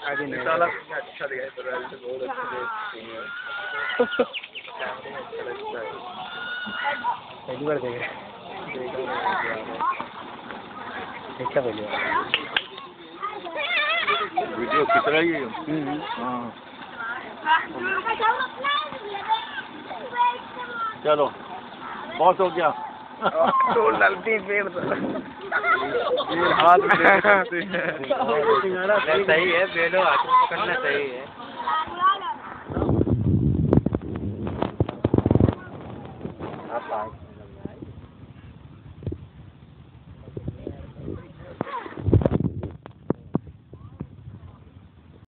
आगे नहीं साला अच्छा दिया है, बहुत अच्छा है। पहली बार देख रहे देखा पहली बार वीडियो खींच रही है। हाँ चलो बहुत हो गया। तो ललती पेड़ हाथ सही है, पेड़ों हाथ पकड़ना सही है।